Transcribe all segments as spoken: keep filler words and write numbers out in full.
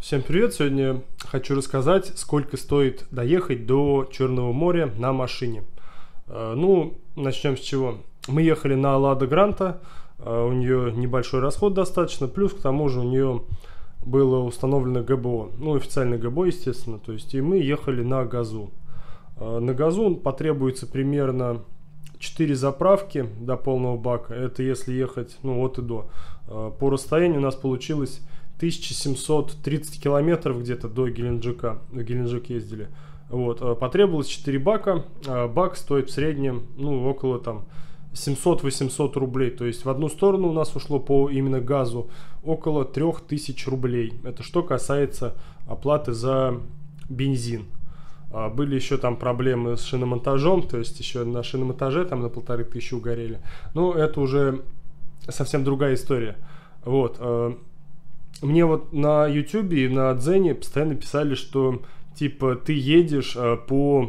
Всем привет! Сегодня хочу рассказать, сколько стоит доехать до Черного моря на машине. Ну, начнем с чего. Мы ехали на Лада Гранта, у нее небольшой расход достаточно, плюс к тому же у нее было установлено ГБО, ну, официальное ГБО, естественно, то есть и мы ехали на газу. На газу потребуется примерно четыре заправки до полного бака, это если ехать, ну, от и до. По расстоянию у нас получилось тысяча семьсот тридцать километров где-то до Геленджика, в Геленджик ездили. Вот, потребовалось четыре бака, бак стоит в среднем, ну, около там семьсот-восемьсот рублей, то есть в одну сторону у нас ушло по именно газу около трёх тысяч рублей. Это что касается оплаты за бензин. Были еще там проблемы с шиномонтажом, то есть еще на шиномонтаже там на полторы тысячи угорели. Но это уже совсем другая история. Вот. Мне вот на ютубе и на Дзене постоянно писали, что типа ты едешь э, по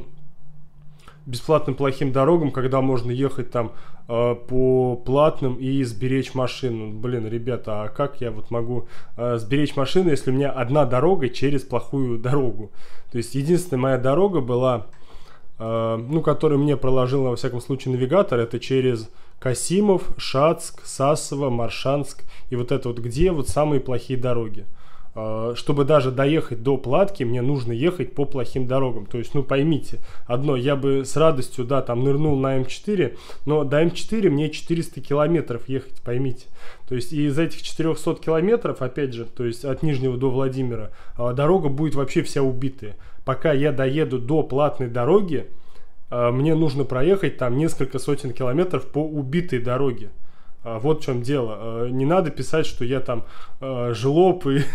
бесплатным плохим дорогам, когда можно ехать там э, по платным и сберечь машину. Блин, ребята, а как я вот могу э, сберечь машину, если у меня одна дорога через плохую дорогу? То есть единственная моя дорога была, э, ну, которую мне проложил, во всяком случае, навигатор, это через Касимов, Шацк, Сасово, Маршанск и вот это вот, где вот самые плохие дороги. Чтобы даже доехать до Платки, мне нужно ехать по плохим дорогам. То есть, ну, поймите, одно, я бы с радостью, да, там нырнул на эм четыре, но до эм четыре мне четыреста километров ехать, поймите. То есть, и из этих четырёхсот километров, опять же, то есть от Нижнего до Владимира, дорога будет вообще вся убитая. Пока я доеду до платной дороги, мне нужно проехать там несколько сотен километров по убитой дороге. Вот в чем дело. Не надо писать, что я там жлоб и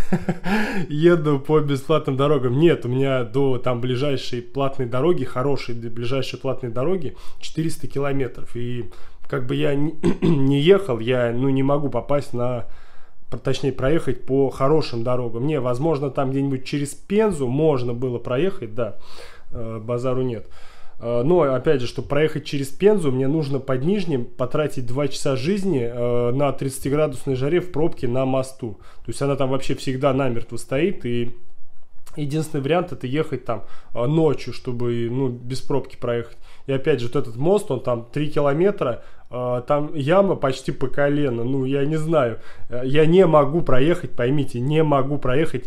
еду по бесплатным дорогам. Нет, у меня до там ближайшей платной дороги, хорошей ближайшей платной дороги четыреста километров. И как бы я не ехал, я ну, не могу попасть на, точнее проехать по хорошим дорогам. Не, возможно, там где-нибудь через Пензу можно было проехать, да, базару нет. Но, опять же, чтобы проехать через Пензу, мне нужно под Нижним потратить два часа жизни э, на тридцатиградусной жаре в пробке на мосту. То есть она там вообще всегда намертво стоит, и единственный вариант это ехать там э, ночью, чтобы ну, без пробки проехать. И опять же, вот этот мост, он там три километра, э, там яма почти по колено. Ну, я не знаю, я не могу проехать, поймите, не могу проехать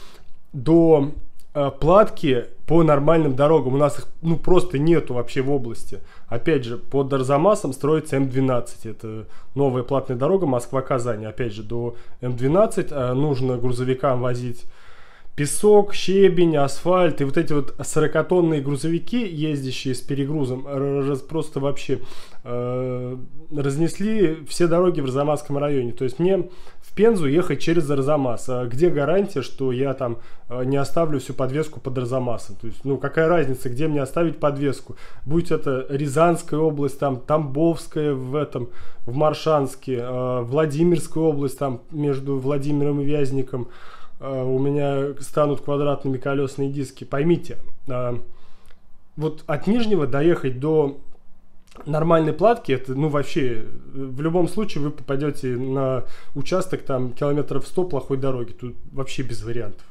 до Платки по нормальным дорогам. У нас их ну просто нету вообще в области. Опять же, под Арзамасом строится эм двенадцать. Это новая платная дорога Москва-Казань. Опять же, до эм двенадцать нужно грузовикам возить песок, щебень, асфальт. И вот эти вот сорокатонные грузовики, ездящие с перегрузом, раз, просто вообще э, разнесли все дороги в Арзамасском районе. То есть мне в Пензу ехать через Арзамас. А где гарантия, что я там не оставлю всю подвеску под Арзамасом? То есть, ну, какая разница, где мне оставить подвеску? Будь это Рязанская область, там, Тамбовская в этом, в Маршанске, э, Владимирская область, там, между Владимиром и Вязником, э, у меня станут квадратными колесные диски. Поймите, э, вот от Нижнего доехать до нормальной Платки, это, ну, вообще, в любом случае вы попадете на участок, там, километров сто плохой дороги. Тут вообще без вариантов.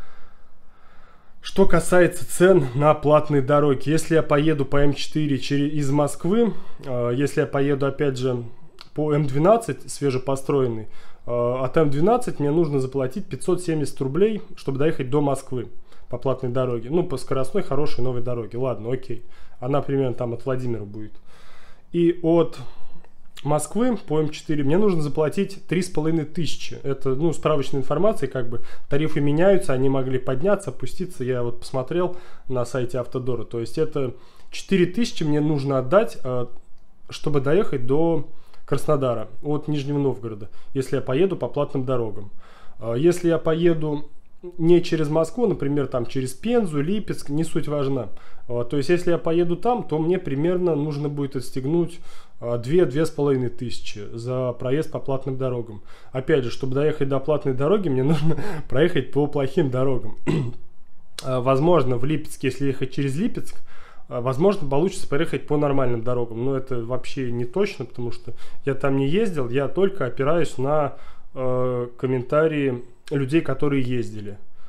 Что касается цен на платные дороги, если я поеду по эм четыре через, из Москвы, э, если я поеду, опять же, по эм двенадцать, свежепостроенный, э, от эм двенадцать мне нужно заплатить пятьсот семьдесят рублей, чтобы доехать до Москвы по платной дороге. Ну, по скоростной, хорошей новой дороге. Ладно, окей. Она примерно там от Владимира будет. И от Москвы по эм четыре мне нужно заплатить три с половиной тысячи. Это, ну, справочная информация, как бы тарифы меняются, они могли подняться, опуститься. Я вот посмотрел на сайте Автодора. То есть это четыре тысячи мне нужно отдать, чтобы доехать до Краснодара от Нижнего Новгорода, если я поеду по платным дорогам. Если я поеду не через Москву, например, там через Пензу, Липецк, не суть важна. То есть, если я поеду там, то мне примерно нужно будет отстегнуть две-две с половиной тысячи за проезд по платным дорогам. Опять же, чтобы доехать до платной дороги, мне нужно проехать по плохим дорогам. Возможно, в Липецке, если ехать через Липецк, возможно, получится проехать по нормальным дорогам. Но это вообще не точно, потому что я там не ездил, я только опираюсь на э, комментарии людей, которые ездили.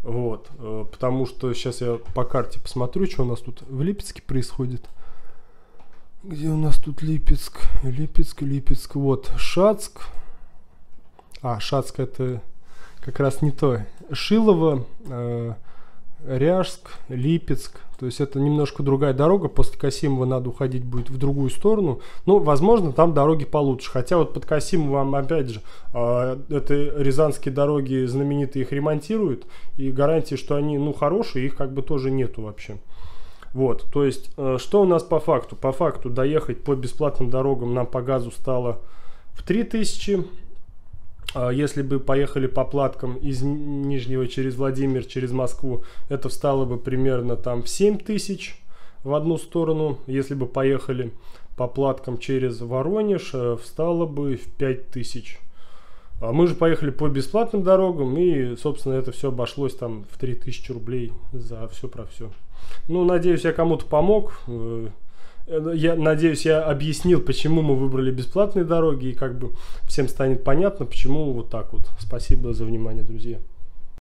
Вот, э, потому что сейчас я по карте посмотрю, что у нас тут в Липецке происходит. Где у нас тут Липецк? Липецк, Липецк, вот, Шацк. А, Шацк это как раз не то. Шилово, э, Ряжск, Липецк. То есть это немножко другая дорога. После Касимова надо уходить будет в другую сторону. Ну, возможно, там дороги получше. Хотя вот под Касимовым, опять же, э, это рязанские дороги знаменитые, их ремонтируют. И гарантии, что они, ну, хорошие, их как бы тоже нету вообще. Вот, то есть, э, что у нас по факту? По факту доехать по бесплатным дорогам нам по газу стало в три тысячи. Если бы поехали по платкам из Нижнего через Владимир, через Москву, это встало бы примерно там в семь тысяч в одну сторону. Если бы поехали по платкам через Воронеж, встало бы в пять тысяч. Мы же поехали по бесплатным дорогам, и, собственно, это все обошлось там в три тысячи рублей за все про все. Ну, надеюсь, я кому-то помог. Я надеюсь, я объяснил, почему мы выбрали бесплатные дороги, и как бы всем станет понятно, почему вот так вот. Спасибо за внимание, друзья.